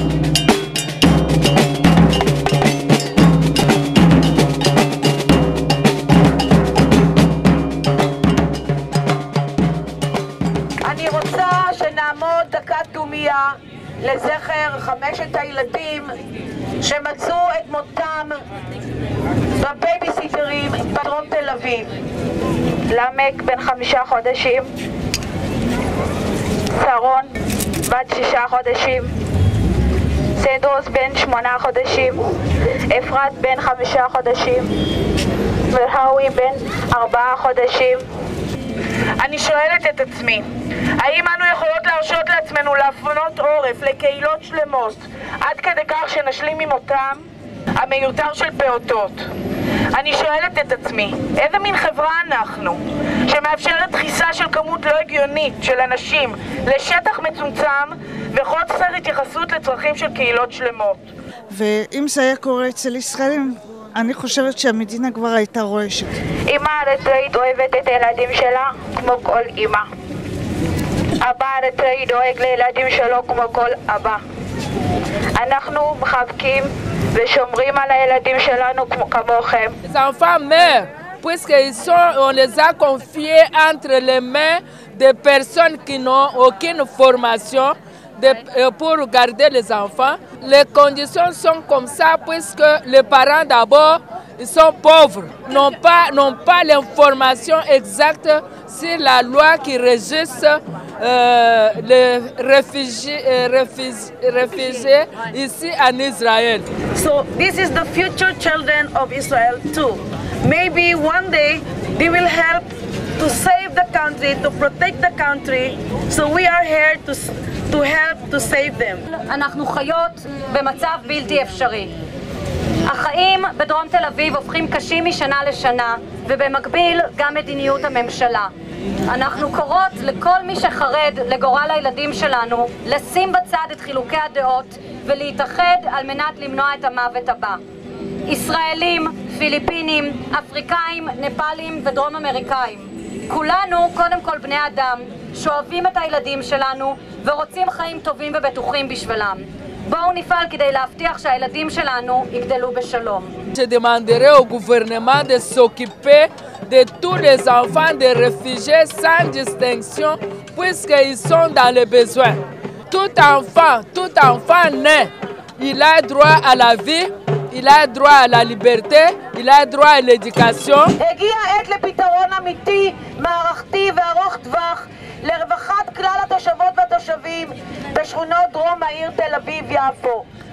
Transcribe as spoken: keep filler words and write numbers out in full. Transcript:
אני רוצה שנעמוד דקת דומיה לזכר חמשת הילדים שמצאו את מותם בבייביסיטרים בדרום תל אביב. למק בן חמישה חודשים, שרון בת שישה חודשים, סדרוס בן שמונה חודשים, אפרת בן חמישה חודשים והאוי בן ארבעה חודשים. אני שואלת את עצמי, האם אנו יכולות להרשות לעצמנו להפנות עורף לקהילות שלמות עד כדי כך שנשלים עם מותם המיותר של פעוטות? אני שואלת את עצמי, איזה מין חברה אנחנו שמאפשרת דחיסה של כמות לא הגיונית של אנשים לשטח מצומצם וחוסר התייחסות לצרכים של קהילות שלמות? ואם זה היה קורה אצל ישראלים, אני חושבת שהמדינה כבר הייתה רועשת. אמא אריתראית אוהבת את הילדים שלה כמו כל אמא. אבא אריתראי דואג לילדים שלו כמו כל אבא. אנחנו מחבקים ושומרים על הילדים שלנו כמוכם. Les enfants meurent puisqu'ils sont, on les a confiés entre les mains des personnes qui n'ont aucune formation de, pour garder les enfants. Les conditions sont comme ça puisque les parents d'abord ils sont pauvres, n'ont pas, n'ont pas l'information exacte sur la loi qui régisse euh, les réfugiés, euh, réfugiés, réfugiés ici en Israël. So this is the future children of Israel too. Maybe one day they will help to save the country, to protect the country. So we are here to to help to save them. אנחנו חיות במצב בלתי אפשרי. החיים בדרום תל אביב הופכים קשים משנה לשנה, ובמקביל גם מדיניות הממשלה. אנחנו קוראות לכל מי שחרד לגורל הילדים שלנו לשים בצד את חילוקי הדעות ולהתאחד על מנת למנוע את המוות הבא. ישראלים, פיליפינים, אפריקאים, נפאלים ודרום אמריקאים. כולנו קודם כל בני אדם שאוהבים את הילדים שלנו ורוצים חיים טובים ובטוחים בשבילם. בואו נפעל כדי להבטיח שהילדים שלנו יגדלו בשלום. Je demanderai au gouvernement de s'occuper de tous les enfants des réfugiés sans distinction puisqu'ils sont dans les besoins. Tout enfant, tout enfant né, il a droit à la vie, il a droit à la liberté, il a droit à l'éducation. הגיע העת לפתרון אמיתי, מערכתי וארוך טווח לרווחת כלל התושבות והתושבים בשכונות דרום העיר תל אביב-יפו.